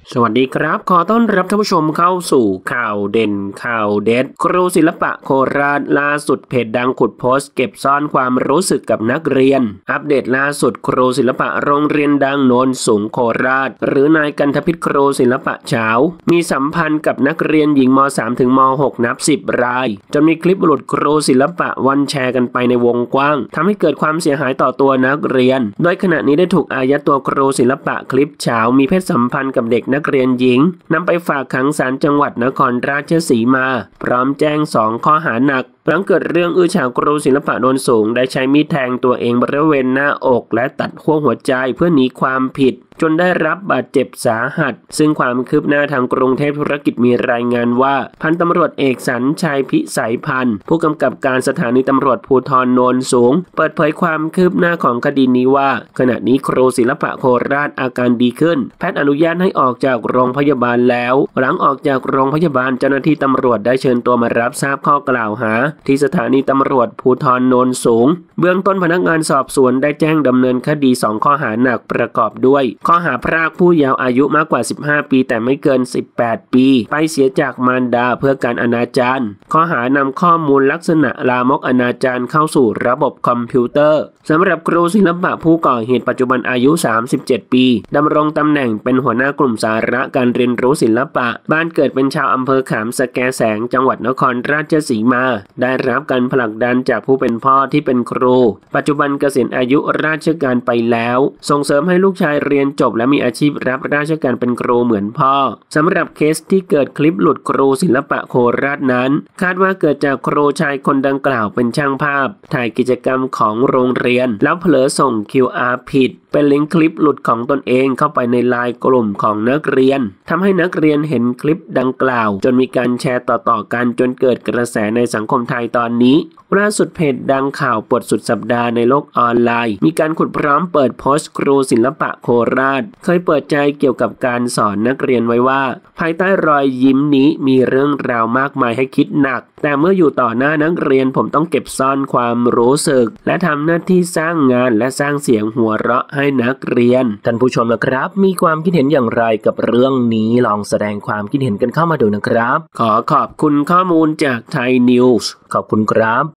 สวัสดีครับขอต้อนรับท่านผู้ชมเข้าสู่ข่าวเด่นข่าวเด็ดครูศิลปะโคราชล่าสุดเพจดังขุดโพสต์เก็บซ่อนความรู้สึกกับนักเรียนอัปเดตล่าสุดครูศิลปะโรงเรียนดังโนนสูงโคราชหรือนายกันทพิษครูศิลปะเฉามีสัมพันธ์กับนักเรียนหญิงม.3 ถึงม.6 นับ10 รายจนมีคลิปหลุดครูศิลปะวันแชร์กันไปในวงกว้างทำให้เกิดความเสียหายต่อตัวนักเรียนโดยขณะนี้ได้ถูกอายัดตัวครูศิลปะคลิปเฉามีเพศสัมพันธ์กับเด็กนักเรียนหญิงนำไปฝากขังศาลจังหวัดนครราชสีมาพร้อมแจ้ง2 ข้อหาหนักหลังเกิดเรื่องอื้อฉาวครูศิลปะโนนสูงได้ใช้มีดแทงตัวเองบริเวณหน้าอกและตัดขั้วหัวใจเพื่อหนีความผิดจนได้รับบาดเจ็บสาหัสซึ่งความคืบหน้าทางกรุงเทพธุรกิจมีรายงานว่าพันตำรวจเอกสัญชัยพิสัยพันธ์ผู้กำกับการสถานีตำรวจภูธรโนนสูงเปิดเผยความคืบหน้าของคดีนี้ว่าขณะนี้ครูศิลปะโคราชอาการดีขึ้นแพทย์อนุญาตให้ออกจากโรงพยาบาลแล้วหลังออกจากโรงพยาบาลเจ้าหน้าที่ตำรวจได้เชิญตัวมารับทราบข้อกล่าวหาที่สถานีตำรวจภูธรโนนสูงเบื้องต้นพนักงานสอบสวนได้แจ้งดำเนินคดี2 ข้อหาหนักประกอบด้วยข้อหาพรากผู้เยาว์อายุมากกว่า15 ปีแต่ไม่เกิน18 ปีไปเสียจากมารดาเพื่อการอนาจารข้อหานำข้อมูลลักษณะลามกอนาจารเข้าสู่ระบบคอมพิวเตอร์สำหรับครูศิลปะผู้ก่อเหตุปัจจุบันอายุ37 ปีดำรงตำแหน่งเป็นหัวหน้ากลุ่มสาระการเรียนรู้ศิลปะบ้านเกิดเป็นชาวอำเภอขามสแกแสงจังหวัดนครราชสีมาได้รับการผลักดันจากผู้เป็นพ่อที่เป็นครูปัจจุบันเกษียณอายุราชการไปแล้วส่งเสริมให้ลูกชายเรียนจบและมีอาชีพรับราชการเป็นครูเหมือนพ่อสำหรับเคสที่เกิดคลิปหลุดครูศิลปะโคราชนั้นคาดว่าเกิดจากครูชายคนดังกล่าวเป็นช่างภาพถ่ายกิจกรรมของโรงเรียนแล้วเผลอส่ง QR ผิดเป็นลิงก์คลิปหลุดของตนเองเข้าไปในไลน์กลุ่มของนักเรียนทำให้นักเรียนเห็นคลิปดังกล่าวจนมีการแชร์ต่อๆกันจนเกิดกระแสในสังคมไทยตอนนี้ล่าสุดเพจดังข่าวปวดสุดสัปดาห์ในโลกออนไลน์มีการขุดพร้อมเปิดโพสต์ครูศิลปะโคราชเคยเปิดใจเกี่ยวกับการสอนนักเรียนไว้ว่าภายใต้รอยยิ้มนี้มีเรื่องราวมากมายให้คิดหนักแต่เมื่ออยู่ต่อหน้านักเรียนผมต้องเก็บซ่อนความรู้สึกและทำหน้าที่สร้างงานและสร้างเสียงหัวเราะให้นักเรียนท่านผู้ชมนะครับมีความคิดเห็นอย่างไรกับเรื่องนี้ลองแสดงความคิดเห็นกันเข้ามาดูนะครับขอขอบคุณข้อมูลจากไทยนิวส์ขอบคุณครับ